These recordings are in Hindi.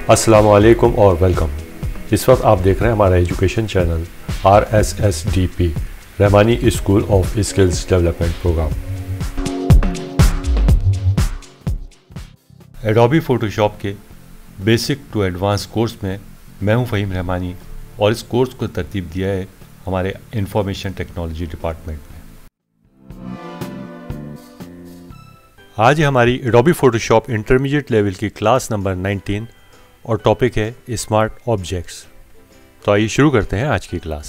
अस्सलाम वालेकुम और वेलकम। इस वक्त आप देख रहे हैं हमारा education channel RSSDP Rahmani school of skills development programme. Adobe Photoshop के बेसिक टू एडवांस कोर्स में मैं हूं फ़हीम रहमानी और इस कोर्स को तरतीब दिया है हमारे इंफॉर्मेशन टेक्नोलॉजी डिपार्टमेंट में। आज हमारी एडोबी फोटोशॉप इंटरमीडिएट लेवल की क्लास नंबर 19 और टॉपिक है स्मार्ट ऑब्जेक्ट्स। तो आइए शुरू करते हैं आज की क्लास।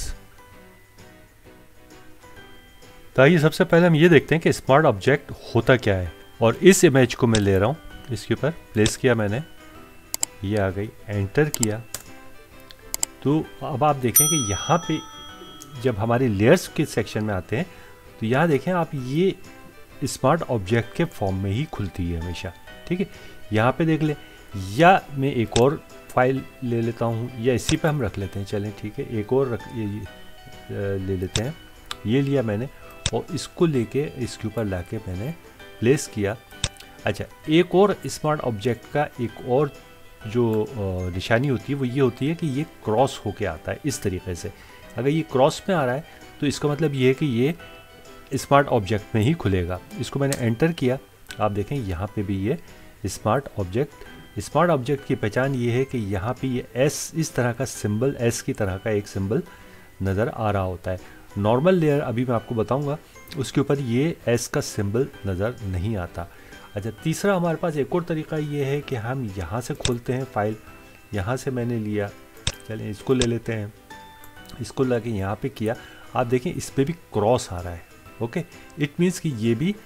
तो आइए सबसे पहले हम ये देखते हैं कि स्मार्ट ऑब्जेक्ट होता क्या है। और इस इमेज को मैं ले रहा हूँ, इसके ऊपर प्लेस किया मैंने, ये आ गई, एंटर किया। तो अब आप देखें कि यहाँ पे जब हमारे लेयर्स के सेक्शन में आते हैं तो यहाँ देखें आप, ये स्मार्ट ऑब्जेक्ट के फॉर्म में ही खुलती है हमेशा। ठीक है, यहाँ पे देख ले, या मैं एक और फाइल ले लेता हूँ, या इसी पे हम रख लेते हैं। चलें ठीक है, एक और ले लेते हैं। ये लिया मैंने और इसको लेके इसके ऊपर लाके मैंने प्लेस किया। अच्छा, एक और स्मार्ट ऑब्जेक्ट का एक और जो निशानी होती है वो ये होती है कि ये क्रॉस होके आता है इस तरीके से। अगर ये क्रॉस में आ रहा है तो इसका मतलब ये है कि ये स्मार्ट ऑब्जेक्ट में ही खुलेगा। इसको मैंने एंटर किया, आप देखें यहाँ पे भी ये स्मार्ट ऑब्जेक्ट की पहचान ये है कि यहाँ पे ये एस, इस तरह का सिंबल, एस की तरह का एक सिंबल नज़र आ रहा होता है। नॉर्मल लेयर अभी मैं आपको बताऊंगा, उसके ऊपर ये एस का सिंबल नज़र नहीं आता। अच्छा, तीसरा हमारे पास एक और तरीका ये है कि हम यहाँ से खोलते हैं फाइल। यहाँ से मैंने लिया, चलें इसको ले लेते हैं, इसको लाके यहाँ पे किया। आप देखें इस पर भी क्रॉस आ रहा है। ओके, इट मीन्स कि ये भी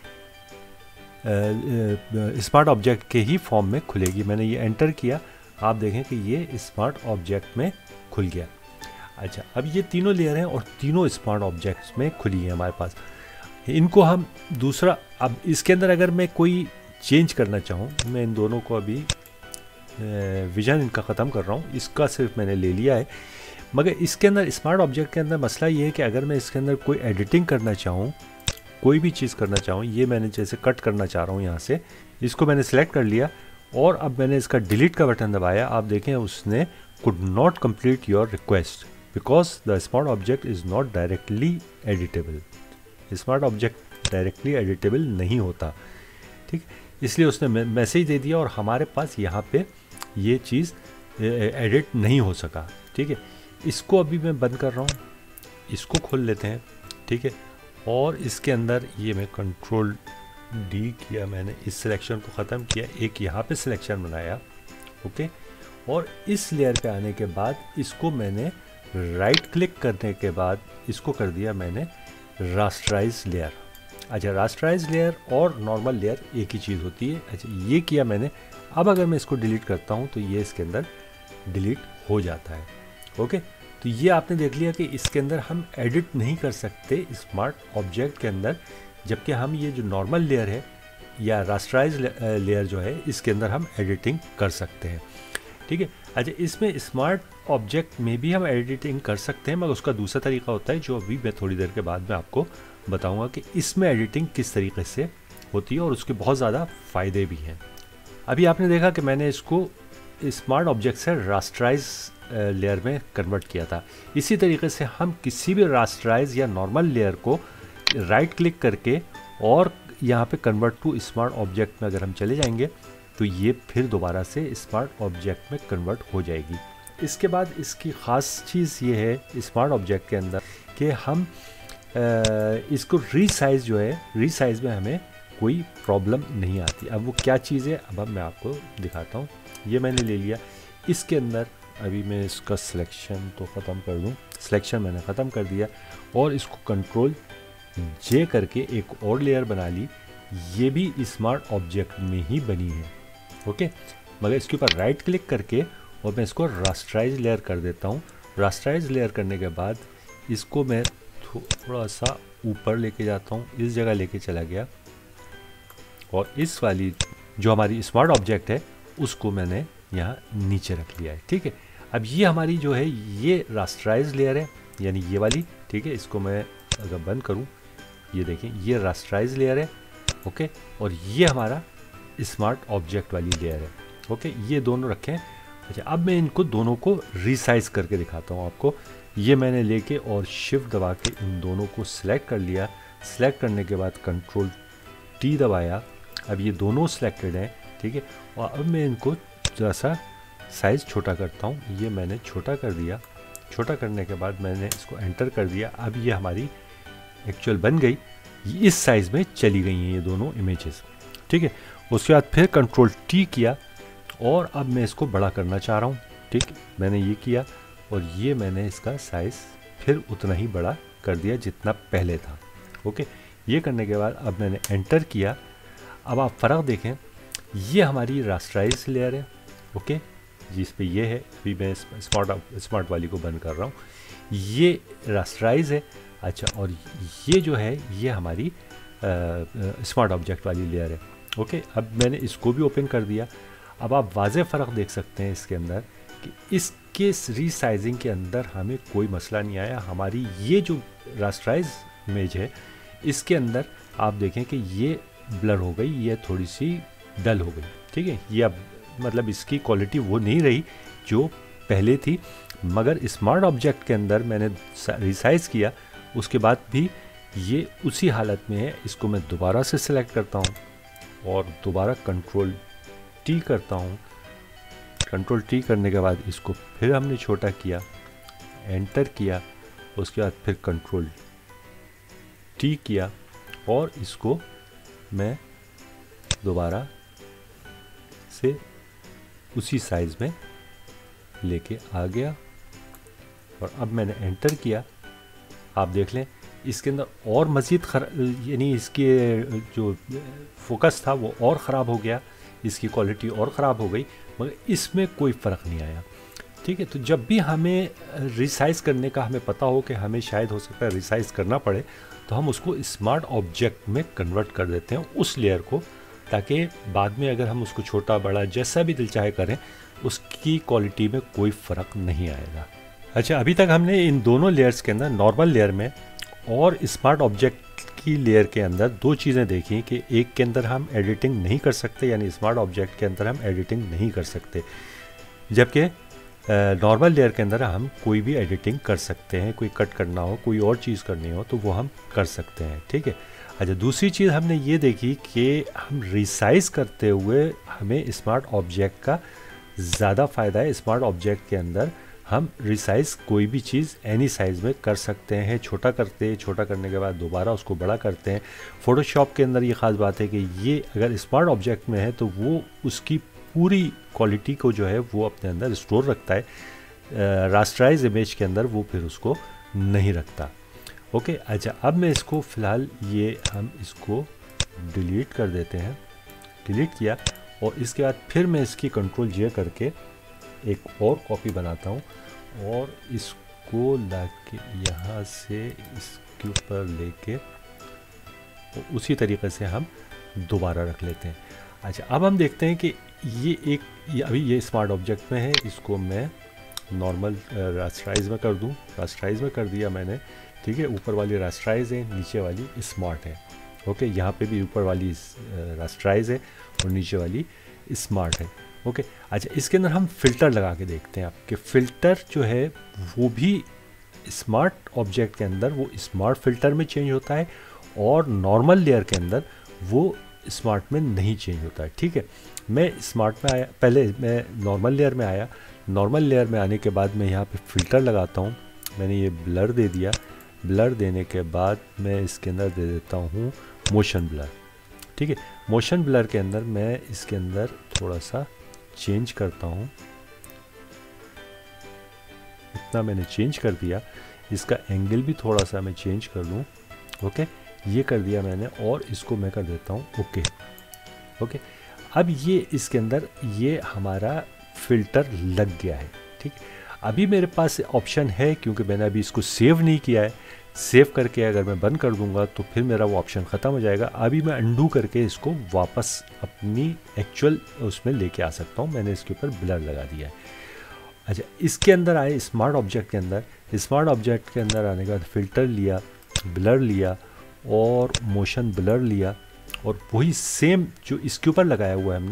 स्मार्ट ऑब्जेक्ट के ही फॉर्म में खुलेगी। मैंने ये एंटर किया, आप देखें कि ये स्मार्ट ऑब्जेक्ट में खुल गया। अच्छा, अब ये तीनों लेयर हैं और तीनों स्मार्ट ऑब्जेक्ट्स में खुली है हमारे पास। इनको हम दूसरा, अब इसके अंदर अगर मैं कोई चेंज करना चाहूँ, मैं इन दोनों को अभी विजन इनका ख़त्म कर रहा हूँ, इसका सिर्फ मैंने ले लिया है। मगर इसके अंदर स्मार्ट ऑब्जेक्ट के अंदर मसला ये है कि अगर मैं इसके अंदर कोई एडिटिंग करना चाहूँ, कोई भी चीज़ करना चाहूँ, ये मैंने जैसे कट करना चाह रहा हूँ यहाँ से, इसको मैंने सेलेक्ट कर लिया और अब मैंने इसका डिलीट का बटन दबाया। आप देखें उसने could not complete your request because the smart object is not directly editable. Smart object directly editable नहीं होता, ठीक, इसलिए उसने मैसेज दे दिया और हमारे पास यहाँ पे ये चीज़ एडिट नहीं हो सका। ठीक है, इसको अभी मैं बंद कर रहा हूँ, इसको खोल लेते हैं। ठीक है, और इसके अंदर ये मैं कंट्रोल डी किया, मैंने इस सिलेक्शन को ख़त्म किया, एक यहाँ पे सिलेक्शन बनाया। ओके, और इस लेयर पे आने के बाद इसको मैंने राइट क्लिक करने के बाद इसको कर दिया मैंने रास्टराइज लेयर। अच्छा, रास्टराइज लेयर और नॉर्मल लेयर एक ही चीज़ होती है। अच्छा, ये किया मैंने। अब अगर मैं इसको डिलीट करता हूँ तो ये इसके अंदर डिलीट हो जाता है। ओके, तो ये आपने देख लिया कि इसके अंदर हम एडिट नहीं कर सकते स्मार्ट ऑब्जेक्ट के अंदर, जबकि हम ये जो नॉर्मल लेयर है या रास्टराइज लेयर जो है, इसके अंदर हम एडिटिंग कर सकते हैं। ठीक है, अच्छा, इसमें स्मार्ट ऑब्जेक्ट में भी हम एडिटिंग कर सकते हैं, मगर उसका दूसरा तरीका होता है जो अभी मैं थोड़ी देर के बाद में आपको बताऊंगा कि इसमें एडिटिंग किस तरीके से होती है और उसके बहुत ज़्यादा फ़ायदे भी हैं। अभी आपने देखा कि मैंने इसको स्मार्ट ऑब्जेक्ट से रास्टराइज लेयर में कन्वर्ट किया था। इसी तरीके से हम किसी भी रास्टराइज या नॉर्मल लेयर को राइट क्लिक करके और यहाँ पे कन्वर्ट टू स्मार्ट ऑब्जेक्ट में अगर हम चले जाएंगे तो ये फिर दोबारा से स्मार्ट ऑब्जेक्ट में कन्वर्ट हो जाएगी। इसके बाद इसकी ख़ास चीज़ ये है स्मार्ट ऑब्जेक्ट के अंदर कि हम इसको रीसाइज जो है, रीसाइज में हमें कोई प्रॉब्लम नहीं आती। अब वो क्या चीज़ है, अब मैं आपको दिखाता हूँ। ये मैंने ले लिया, इसके अंदर अभी मैं इसका सिलेक्शन तो ख़त्म कर दूँ, सिलेक्शन मैंने ख़त्म कर दिया और इसको कंट्रोल जे करके एक और लेयर बना ली। ये भी स्मार्ट ऑब्जेक्ट में ही बनी है। ओके, मगर इसके ऊपर राइट क्लिक करके और मैं इसको रास्टराइज लेयर कर देता हूँ। रास्टराइज लेयर करने के बाद इसको मैं थोड़ा सा ऊपर लेके जाता हूँ, इस जगह लेके चला गया और इस वाली जो हमारी स्मार्ट ऑब्जेक्ट है उसको मैंने यहाँ नीचे रख लिया है। ठीक है, अब ये हमारी जो है ये रास्टराइज लेयर है, यानी ये वाली। ठीक है, इसको मैं अगर बंद करूँ, ये देखें ये रास्टराइज लेयर है। ओके, और ये हमारा स्मार्ट ऑब्जेक्ट वाली लेयर है। ओके, ये दोनों रखें। अच्छा, अब मैं इनको दोनों को रीसाइज करके दिखाता हूँ आपको। ये मैंने लेके और शिफ्ट दबा के इन दोनों को सिलेक्ट कर लिया। सिलेक्ट करने के बाद कंट्रोल टी दबाया। अब ये दोनों सिलेक्टेड हैं, ठीक है। और अब मैं इनको थोड़ा सा साइज़ छोटा करता हूँ। ये मैंने छोटा कर दिया। छोटा करने के बाद मैंने इसको एंटर कर दिया। अब ये हमारी एक्चुअल बन गई, इस साइज़ में चली गई हैं ये दोनों इमेजेस, ठीक है। उसके बाद फिर कंट्रोल टी किया और अब मैं इसको बड़ा करना चाह रहा हूँ, ठीक। मैंने ये किया और ये मैंने इसका साइज़ फिर उतना ही बड़ा कर दिया जितना पहले था, ओके। ये करने के बाद अब मैंने एंटर किया। अब आप फ़र्क देखें, ये हमारी रास्टराइज लेयर है, ओके, जिस पे ये है। अभी मैं स्मार्ट वाली को बंद कर रहा हूँ। ये रास्टराइज है, अच्छा। और ये जो है ये हमारी स्मार्ट ऑब्जेक्ट वाली लेयर है, ओके। अब मैंने इसको भी ओपन कर दिया। अब आप वाज़े फ़र्क देख सकते हैं इसके अंदर कि इसके रीसाइजिंग के अंदर हमें कोई मसला नहीं आया। हमारी ये जो रास्टराइज इमेज है इसके अंदर आप देखें कि ये ब्लर हो गई, ये थोड़ी सी डल हो गई, ठीक है। ये अब मतलब इसकी क्वालिटी वो नहीं रही जो पहले थी, मगर स्मार्ट ऑब्जेक्ट के अंदर मैंने रिसाइज किया, उसके बाद भी ये उसी हालत में है। इसको मैं दोबारा से सिलेक्ट करता हूँ और दोबारा कंट्रोल टी करता हूँ। कंट्रोल टी करने के बाद इसको फिर हमने छोटा किया, एंटर किया, उसके बाद फिर कंट्रोल टी किया और इसको मैं दोबारा से उसी साइज़ में लेके आ गया और अब मैंने एंटर किया। आप देख लें इसके अंदर और मज़ीद यानी इसके जो फोकस था वो और ख़राब हो गया, इसकी क्वालिटी और ख़राब हो गई, मगर इसमें कोई फ़र्क नहीं आया, ठीक है। तो जब भी हमें रिसाइज़ करने का हमें पता हो कि हमें शायद हो सकता है रिसाइज़ करना पड़े, तो हम उसको स्मार्ट ऑब्जेक्ट में कन्वर्ट कर देते हैं उस लेयर को, ताकि बाद में अगर हम उसको छोटा बड़ा जैसा भी दिल चाहे करें उसकी क्वालिटी में कोई फ़र्क नहीं आएगा। अच्छा, अभी तक हमने इन दोनों लेयर्स के अंदर, नॉर्मल लेयर में और स्मार्ट ऑब्जेक्ट की लेयर के अंदर, दो चीज़ें देखी कि एक के अंदर हम एडिटिंग नहीं कर सकते, यानी स्मार्ट ऑब्जेक्ट के अंदर हम एडिटिंग नहीं कर सकते, जबकि नॉर्मल लेयर के अंदर हम कोई भी एडिटिंग कर सकते हैं। कोई कट करना हो, कोई और चीज़ करनी हो तो वो हम कर सकते हैं, ठीक है। अच्छा, दूसरी चीज़ हमने ये देखी कि हम रिसाइज़ करते हुए हमें स्मार्ट ऑब्जेक्ट का ज़्यादा फ़ायदा है। स्मार्ट ऑब्जेक्ट के अंदर हम रिसाइज़ कोई भी चीज़ एनी साइज़ में कर सकते हैं। छोटा करते, छोटा करने के बाद दोबारा उसको बड़ा करते हैं। फ़ोटोशॉप के अंदर ये ख़ास बात है कि ये अगर स्मार्ट ऑब्जेक्ट में है तो वो उसकी पूरी क्वालिटी को जो है वो अपने अंदर स्टोर रखता है। रास्टराइज इमेज के अंदर वो फिर उसको नहीं रखता, ओके। अच्छा, अब मैं इसको फ़िलहाल ये हम इसको डिलीट कर देते हैं। डिलीट किया और इसके बाद फिर मैं इसकी कंट्रोल जे करके एक और कॉपी बनाता हूँ और इसको लाके यहाँ से इसके ऊपर लेके तो उसी तरीक़े से हम दोबारा रख लेते हैं। अच्छा, अब हम देखते हैं कि ये अभी ये स्मार्ट ऑब्जेक्ट में है, इसको मैं नॉर्मल रास्टराइज में कर दूं। रास्टराइज में कर दिया मैंने, ठीक है। ऊपर वाली रास्टराइज है, नीचे वाली स्मार्ट है, ओके। यहाँ पे भी ऊपर वाली रास्टराइज है और नीचे वाली स्मार्ट है, ओके। अच्छा, इसके अंदर हम फ़िल्टर लगा के देखते हैं। आपके फ़िल्टर जो है वो भी स्मार्ट ऑब्जेक्ट के अंदर वो स्मार्ट फ़िल्टर में चेंज होता है और नॉर्मल लेयर के अंदर वो स्मार्ट में नहीं चेंज होता है, ठीक है। मैं स्मार्ट में आया, पहले मैं नॉर्मल लेयर में आया। नॉर्मल लेयर में आने के बाद मैं यहाँ पे फ़िल्टर लगाता हूँ। मैंने ये ब्लर दे दिया। ब्लर देने के बाद मैं इसके अंदर दे देता हूँ मोशन ब्लर, ठीक है। मोशन ब्लर के अंदर मैं इसके अंदर थोड़ा सा चेंज करता हूँ। इतना मैंने चेंज कर दिया। इसका एंगल भी थोड़ा सा मैं चेंज कर लूँ, ओके। ये कर दिया मैंने और इसको मैं कर देता हूँ ओके, ओके। अब ये इसके अंदर ये हमारा फ़िल्टर लग गया है, ठीक। अभी मेरे पास ऑप्शन है, क्योंकि मैंने अभी इसको सेव नहीं किया है। सेव करके अगर मैं बंद कर दूंगा तो फिर मेरा वो ऑप्शन ख़त्म हो जाएगा। अभी मैं अंडू करके इसको वापस अपनी एक्चुअल उसमें लेके आ सकता हूँ। मैंने इसके ऊपर ब्लर लगा दिया है। अच्छा, इसके अंदर आए स्मार्ट ऑब्जेक्ट के अंदर। स्मार्ट ऑब्जेक्ट के अंदर आने के बाद फ़िल्टर लिया, ब्लर लिया और मोशन ब्लर लिया और वही सेम जो इसके ऊपर लगाया हुआ है हमने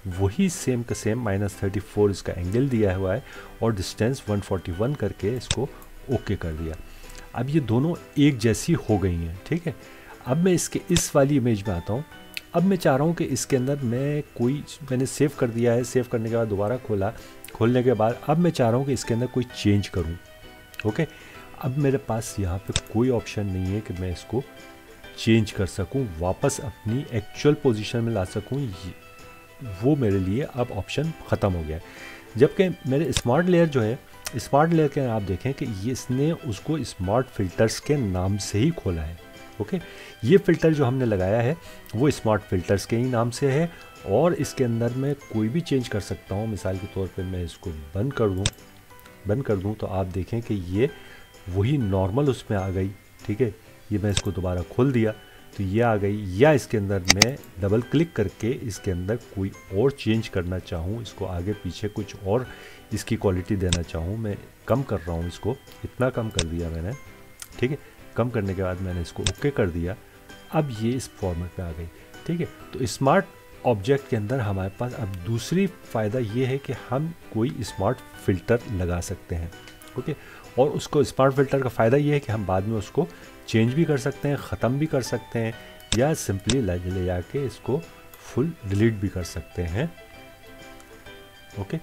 वही सेम का सेम -34 इसका एंगल दिया हुआ है और डिस्टेंस 141 करके इसको ओके कर दिया। अब ये दोनों एक जैसी हो गई हैं, ठीक है। अब मैं इसके इस वाली इमेज में आता हूँ। अब मैं चाह रहा हूँ कि इसके अंदर मैंने सेव कर दिया है, सेव करने के बाद दोबारा खोलने के बाद अब मैं चाह रहा हूँ कि इसके अंदर कोई चेंज करूँ। ओके, अब मेरे पास यहाँ पे कोई ऑप्शन नहीं है कि मैं इसको चेंज कर सकूँ, वापस अपनी एक्चुअल पोजीशन में ला सकूँ। वो मेरे लिए अब ऑप्शन ख़त्म हो गया है। जबकि मेरे स्मार्ट लेयर जो है, स्मार्ट लेयर के आप देखें कि ये इसने उसको स्मार्ट फिल्टर्स के नाम से ही खोला है। ओके, ये फ़िल्टर जो हमने लगाया है वो स्मार्ट फिल्टर्स के ही नाम से है और इसके अंदर मैं कोई भी चेंज कर सकता हूँ। मिसाल के तौर पे मैं इसको बंद कर दूँ तो आप देखें कि ये वही नॉर्मल उसमें आ गई, ठीक है। ये मैं इसको दोबारा खोल दिया तो ये आ गई, या इसके अंदर मैं डबल क्लिक करके इसके अंदर कोई और चेंज करना चाहूँ, इसको आगे पीछे कुछ और इसकी क्वालिटी देना चाहूँ, मैं कम कर रहा हूँ, इसको इतना कम कर दिया मैंने, ठीक है। कम करने के बाद मैंने इसको ओके कर दिया। अब ये इस फॉर्मेट पे आ गई, ठीक है। तो स्मार्ट ऑब्जेक्ट के अंदर हमारे पास अब दूसरी फ़ायदा ये है कि हम कोई स्मार्ट फ़िल्टर लगा सकते हैं, ओके। और उसको स्मार्ट फ़िल्टर का फ़ायदा ये है कि हम बाद में उसको चेंज भी कर सकते हैं, ख़त्म भी कर सकते हैं, या सिंपली ले जाके इसको फुल डिलीट भी कर सकते हैं, ओके।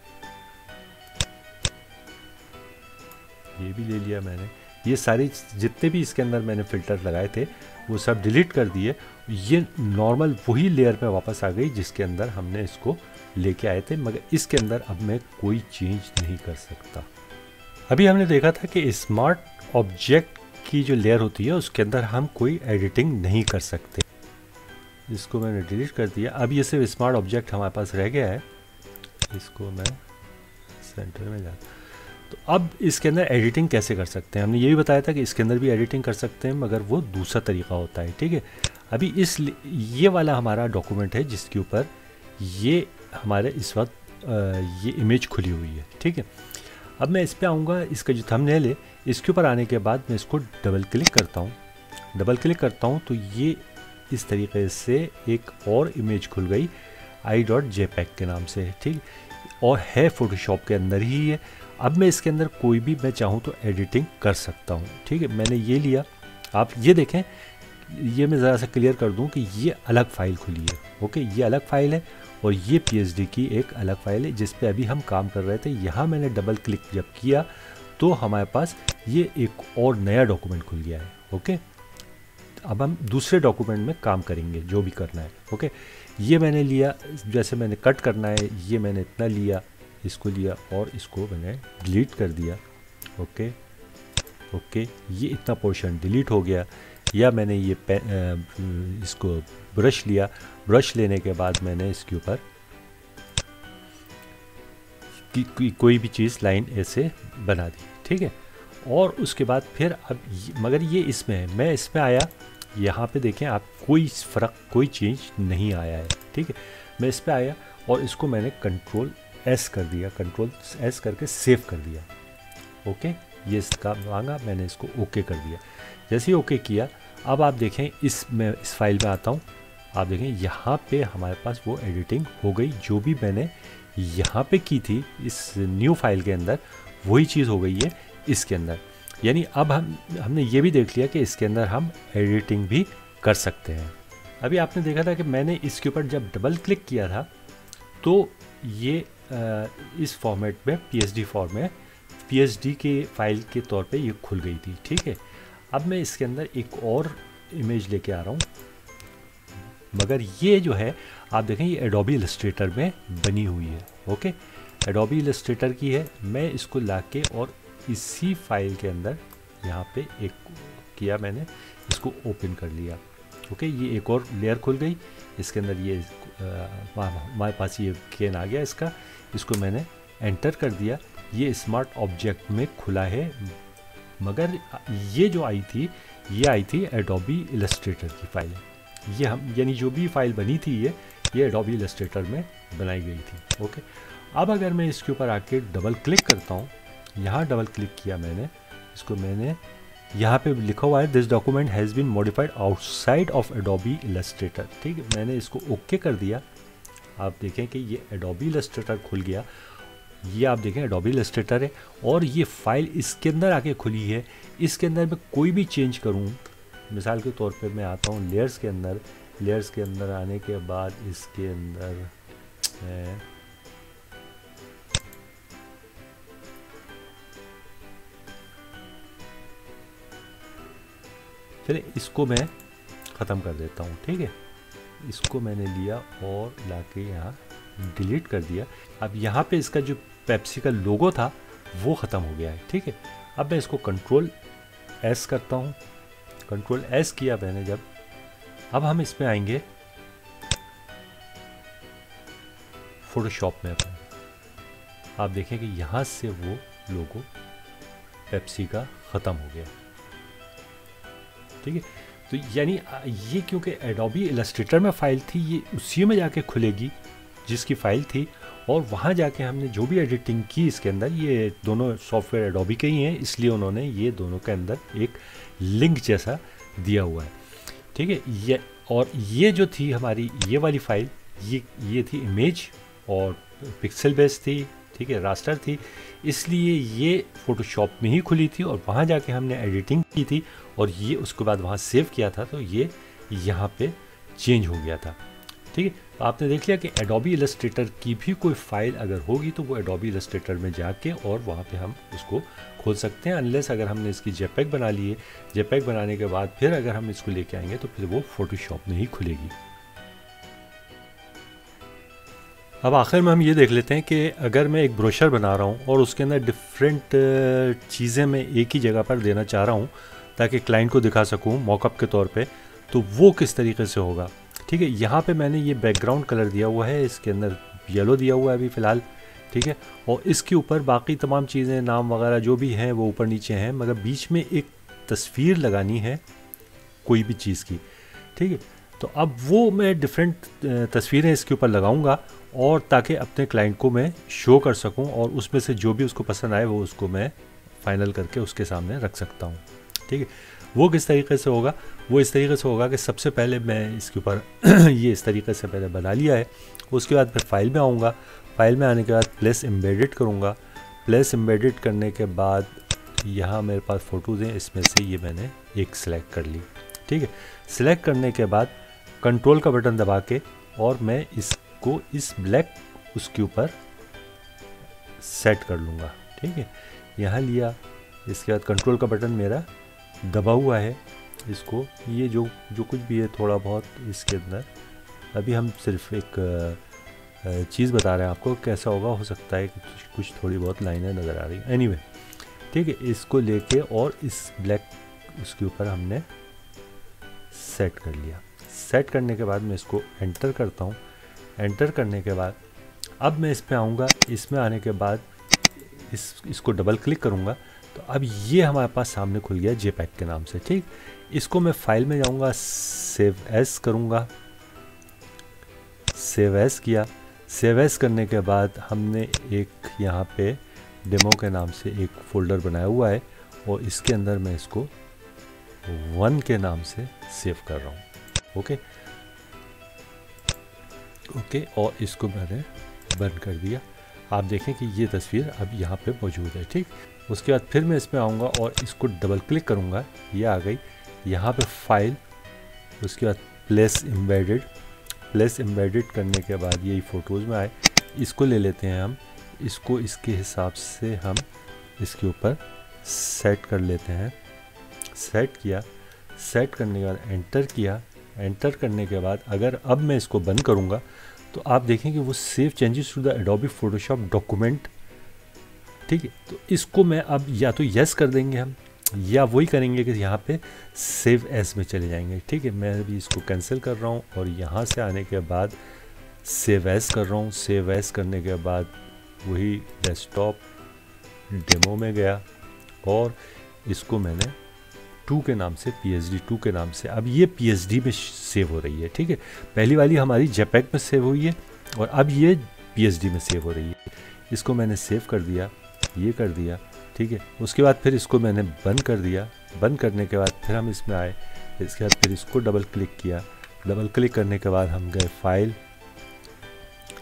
ये भी ले लिया मैंने। ये सारे जितने भी इसके अंदर मैंने फ़िल्टर लगाए थे वो सब डिलीट कर दिए। ये नॉर्मल वही लेयर पे वापस आ गई जिसके अंदर हमने इसको लेके आए थे, मगर इसके अंदर अब मैं कोई चेंज नहीं कर सकता। अभी हमने देखा था कि स्मार्ट ऑब्जेक्ट की जो लेयर होती है उसके अंदर हम कोई एडिटिंग नहीं कर सकते। इसको मैंने डिलीट कर दिया। अब ये सिर्फ स्मार्ट ऑब्जेक्ट हमारे पास रह गया है। इसको मैं सेंटर में जाता, तो अब इसके अंदर एडिटिंग कैसे कर सकते हैं। हमने ये भी बताया था कि इसके अंदर भी एडिटिंग कर सकते हैं, मगर वो दूसरा तरीका होता है, ठीक है। अभी ये वाला हमारा डॉक्यूमेंट है जिसके ऊपर ये हमारे इस वक्त ये इमेज खुली हुई है, ठीक है। अब मैं इस पर आऊँगा, इसका जो थंबनेल है इसके ऊपर आने के बाद मैं इसको डबल क्लिक करता हूँ तो ये इस तरीके से एक और इमेज खुल गई i.jpg के नाम से, ठीक, और है फोटोशॉप के अंदर ही है। अब मैं इसके अंदर कोई भी मैं चाहूँ तो एडिटिंग कर सकता हूँ, ठीक है। मैंने ये लिया, आप ये देखें, ये मैं ज़रा सा क्लियर कर दूँ कि ये अलग फ़ाइल खुली है, ओके। ये अलग फ़ाइल है और ये PSD की एक अलग फ़ाइल है जिस पे अभी हम काम कर रहे थे। यहाँ मैंने डबल क्लिक जब किया तो हमारे पास ये एक और नया डॉक्यूमेंट खुल गया है, ओके। अब हम दूसरे डॉक्यूमेंट में काम करेंगे जो भी करना है, ओके। ये मैंने लिया, जैसे मैंने कट करना है ये मैंने इतना लिया, इसको लिया और इसको मैंने डिलीट कर दिया, ओके ओके। ये इतना पोर्शन डिलीट हो गया। या मैंने ये इसको ब्रश लिया, ब्रश लेने के बाद मैंने इसके ऊपर कोई भी चीज़ लाइन ऐसे बना दी, ठीक है। और उसके बाद फिर अब मगर ये इसमें है, मैं इसमें आया, यहाँ पे देखें आप, कोई फ़र्क कोई चेंज नहीं आया है, ठीक है। मैं इस पर आया और इसको मैंने कंट्रोल S कर दिया, कंट्रोल S करके सेव कर दिया, ओके। ये इसका मांगा, मैंने इसको ओके कर दिया। जैसे ही ओके किया, अब आप देखें मैं इस फाइल में आता हूँ, आप देखें यहाँ पे हमारे पास वो एडिटिंग हो गई जो भी मैंने यहाँ पे की थी इस न्यू फाइल के अंदर, वही चीज़ हो गई है इसके अंदर। यानी अब हमने ये भी देख लिया कि इसके अंदर हम एडिटिंग भी कर सकते हैं। अभी आपने देखा था कि मैंने इसके ऊपर जब डबल क्लिक किया था तो ये इस फॉर्मेट में PSD फॉर्म में PSD के फाइल के तौर पे ये खुल गई थी, ठीक है। अब मैं इसके अंदर एक और इमेज लेके आ रहा हूँ, मगर ये जो है आप देखें ये एडोबी इलस्ट्रेटर में बनी हुई है, ओके। एडोबी इलस्ट्रेटर की है। मैं इसको लाके और इसी फाइल के अंदर यहाँ पे एक किया, मैंने इसको ओपन कर लिया, ओके। ये एक और लेयर खुल गई, इसके अंदर ये हमारे पास ये केन आ गया इसका, इसको मैंने एंटर कर दिया। ये स्मार्ट ऑब्जेक्ट में खुला है, मगर ये जो आई थी ये आई थी एडोबी इलस्ट्रेटर की फाइल। ये हम यानी जो भी फाइल बनी थी ये एडोबी इलस्ट्रेटर में बनाई गई थी, ओके। अब अगर मैं इसके ऊपर आके डबल क्लिक करता हूँ, यहाँ डबल क्लिक किया मैंने, इसको मैंने यहाँ पे लिखा हुआ है this document has been modified outside of Adobe Illustrator, ठीक है। मैंने इसको ओके कर दिया। आप देखें कि ये एडोबी इलस्ट्रेटर खुल गया। ये आप देखें एडोबी इलस्ट्रेटर है और ये फाइल इसके अंदर आके खुली है। इसके अंदर मैं कोई भी चेंज करूँ, मिसाल के तौर पे मैं आता हूँ लेयर्स के अंदर। लेयर्स के अंदर आने के बाद इसके अंदर चलिए इसको मैं ख़त्म कर देता हूँ, ठीक है। इसको मैंने लिया और लाके यहाँ डिलीट कर दिया। अब यहाँ पे इसका जो पेप्सी का लोगो था वो ख़त्म हो गया है, ठीक है। अब मैं इसको कंट्रोल एस करता हूँ। कंट्रोल एस किया मैंने जब, अब हम इसमें आएंगे फोटोशॉप में अपने। आप देखें कि यहाँ से वो लोगो पेप्सी का ख़त्म हो गया, ठीक है। तो यानी ये क्योंकि एडोबी इलस्ट्रेटर में फ़ाइल थी, ये उसी में जाके खुलेगी जिसकी फ़ाइल थी, और वहाँ जाके हमने जो भी एडिटिंग की इसके अंदर, ये दोनों सॉफ्टवेयर एडोबी के ही हैं, इसलिए उन्होंने ये दोनों के अंदर एक लिंक जैसा दिया हुआ है, ठीक है। ये और ये जो थी हमारी ये वाली फ़ाइल, ये थी इमेज और पिक्सल बेस थी, ठीक है, रास्टर थी, इसलिए ये फ़ोटोशॉप में ही खुली थी और वहाँ जाके हमने एडिटिंग की थी और ये उसके बाद वहाँ सेव किया था, तो ये यहाँ पे चेंज हो गया था, ठीक है। तो आपने देख लिया कि एडोबी इलस्ट्रेटर की भी कोई फ़ाइल अगर होगी तो वो एडोबी इलस्ट्रेटर में जाके और वहाँ पे हम उसको खोल सकते हैं, अनलेस अगर हमने इसकी जेपेग बना ली है। जेपेग बनाने के बाद फिर अगर हम इसको लेके आएंगे तो फिर वो फ़ोटोशॉप में ही खुलेगी। अब आखिर में हम ये देख लेते हैं कि अगर मैं एक ब्रोशर बना रहा हूँ और उसके अंदर डिफरेंट चीज़ें मैं एक ही जगह पर देना चाह रहा हूँ ताकि क्लाइंट को दिखा सकूँ मॉकअप के तौर पे, तो वो किस तरीके से होगा, ठीक है। यहाँ पे मैंने ये बैकग्राउंड कलर दिया हुआ है, इसके अंदर येलो दिया हुआ है अभी फ़िलहाल, ठीक है। और इसके ऊपर बाकी तमाम चीज़ें, नाम वगैरह जो भी हैं वो ऊपर नीचे हैं, मगर बीच में एक तस्वीर लगानी है कोई भी चीज़ की, ठीक है। तो अब वो मैं डिफरेंट तस्वीरें इसके ऊपर लगाऊंगा और ताकि अपने क्लाइंट को मैं शो कर सकूं और उसमें से जो भी उसको पसंद आए वो उसको मैं फाइनल करके उसके सामने रख सकता हूं, ठीक है। वो किस तरीके से होगा, वो इस तरीके से होगा कि सबसे पहले मैं इसके ऊपर ये इस तरीके से पहले बना लिया है, उसके बाद फिर फाइल में आऊँगा। फाइल में आने के बाद प्लेस एम्बेडेड करूँगा। प्लेस एम्बेडेड करने के बाद यहाँ मेरे पास फ़ोटोज़ हैं, इसमें से ये मैंने एक सिलेक्ट कर ली, ठीक है। सिलेक्ट करने के बाद कंट्रोल का बटन दबा के और मैं इसको इस ब्लैक उसके ऊपर सेट कर लूँगा, ठीक है। यहाँ लिया, इसके बाद कंट्रोल का बटन मेरा दबा हुआ है, इसको ये जो कुछ भी है थोड़ा बहुत इसके अंदर, अभी हम सिर्फ एक चीज़ बता रहे हैं आपको कैसा होगा, हो सकता है कि कुछ थोड़ी बहुत लाइनें नज़र आ रही हैं, एनीवे, ठीक है। इसको लेके और इस ब्लैक उसके ऊपर हमने सेट कर लिया। सेट करने के बाद मैं इसको एंटर करता हूँ। एंटर करने के बाद अब मैं इस पे आऊँगा। इसमें आने के बाद इसको डबल क्लिक करूँगा तो अब ये हमारे पास सामने खुल गया जेपैग के नाम से, ठीक। इसको मैं फाइल में जाऊँगा, सेव एज करूँगा। सेव एज किया। सेव एज करने के बाद हमने एक यहाँ पे डेमो के नाम से एक फ़ोल्डर बनाया हुआ है और इसके अंदर मैं इसको 1 के नाम से सेव कर रहा हूँ, ओके ओके। और इसको मैंने बंद कर दिया। आप देखें कि ये तस्वीर अब यहाँ पे मौजूद है, ठीक। उसके बाद फिर मैं इसमें आऊँगा और इसको डबल क्लिक करूँगा, ये आ गई यहाँ पे फाइल। उसके बाद प्लेस एम्बेडेड। प्लेस एम्बेडेड करने के बाद यही फ़ोटोज़ में आए, इसको ले लेते हैं हम, इसको इसके हिसाब से हम इसके ऊपर सेट कर लेते हैं। सेट किया। सेट करने के बाद एंटर किया। एंटर करने के बाद अगर अब मैं इसको बंद करूँगा तो आप देखें कि वो save changes to the Adobe Photoshop document, ठीक है। तो इसको मैं अब या तो यस कर देंगे हम या वही करेंगे कि यहाँ पे सेव एज में चले जाएंगे, ठीक है। मैं अभी इसको कैंसिल कर रहा हूँ और यहाँ से आने के बाद सेव एज कर रहा हूँ। सेव एज करने के बाद वही डेस्कटॉप डेमो में गया और इसको मैंने 2 के नाम से PSD 2 के नाम से, अब ये PSD में सेव हो रही है, ठीक है। पहली वाली हमारी जेपैग में सेव हुई है और अब ये PSD में सेव हो रही है। इसको मैंने सेव कर दिया, ये कर दिया, ठीक है। उसके बाद फिर इसको मैंने बंद कर दिया। बंद करने के बाद फिर हम इसमें आए, इसके बाद फिर इसको डबल क्लिक किया। डबल क्लिक करने के बाद हम गए फाइल।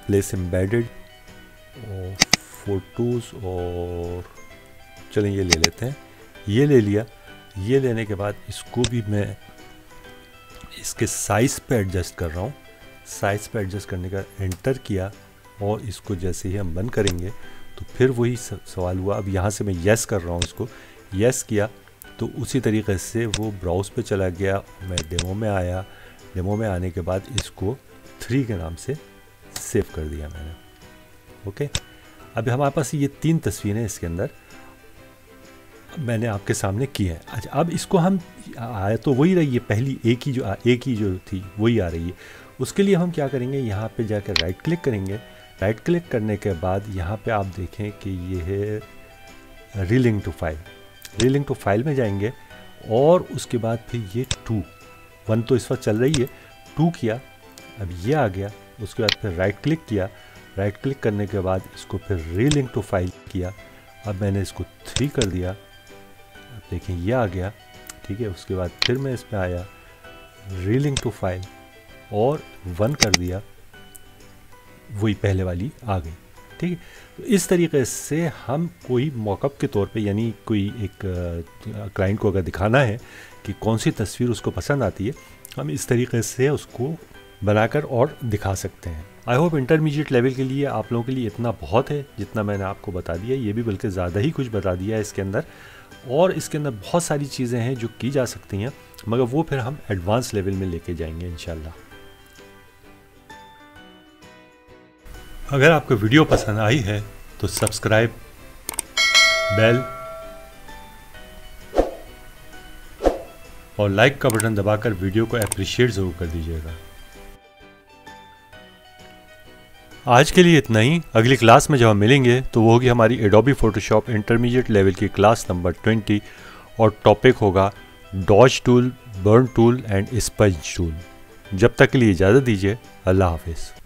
प्लेस एम्बेडेड और फोटोज़, और चलें ये ले लेते हैं। ये ले लिया। ये लेने के बाद इसको भी मैं इसके साइज़ पे एडजस्ट कर रहा हूँ। साइज़ पे एडजस्ट करने का एंटर किया और इसको जैसे ही हम बंद करेंगे तो फिर वही सवाल हुआ। अब यहाँ से मैं येस कर रहा हूँ, इसको येस किया तो उसी तरीके से वो ब्राउज़ पे चला गया। मैं डेमो में आया, डेमो में आने के बाद इसको 3 के नाम से सेव कर दिया मैंने। ओके, अभी हमारे पास ये 3 तस्वीरें इसके अंदर मैंने आपके सामने की है। अच्छा, अब इसको हम आया तो वही रही है, पहली एक ही जो थी वही आ रही है। उसके लिए हम क्या करेंगे, यहाँ पे जाकर राइट क्लिक करेंगे। राइट क्लिक करने के बाद यहाँ पे आप देखें कि ये है relink to file. Relink to file में जाएंगे और उसके बाद फिर ये 1 तो इस वक्त चल रही है, 2 किया, अब ये आ गया। उसके बाद फिर राइट क्लिक किया। राइट क्लिक करने के बाद इसको फिर रीलिंक टू फाइल किया। अब मैंने इसको 3 कर दिया। अब देखें ये आ गया, ठीक है। उसके बाद फिर मैं इसमें आया, रीलिंक टू फाइल और 1 कर दिया, वही पहले वाली आ गई, ठीक है। तो इस तरीके से हम कोई मॉकअप के तौर पे, यानी कोई एक क्लाइंट को अगर दिखाना है कि कौन सी तस्वीर उसको पसंद आती है, हम इस तरीके से उसको बनाकर और दिखा सकते हैं। आई होप इंटरमीडिएट लेवल के लिए आप लोगों के लिए इतना बहुत है जितना मैंने आपको बता दिया। ये भी बल्कि ज़्यादा ही कुछ बता दिया है इसके अंदर, और इसके अंदर बहुत सारी चीज़ें हैं जो की जा सकती हैं, मगर वो फिर हम एडवांस लेवल में लेके जाएंगे इंशाल्लाह। अगर आपको वीडियो पसंद आई है तो सब्सक्राइब, बेल और लाइक का बटन दबाकर वीडियो को अप्रिशिएट ज़रूर कर दीजिएगा। आज के लिए इतना ही। अगली क्लास में जब हम मिलेंगे तो वो होगी हमारी एडोबी फोटोशॉप इंटरमीडिएट लेवल की क्लास नंबर 20 और टॉपिक होगा dodge tool, burn tool and sponge tool. जब तक के लिए इजाज़त दीजिए। अल्लाह हाफिज़।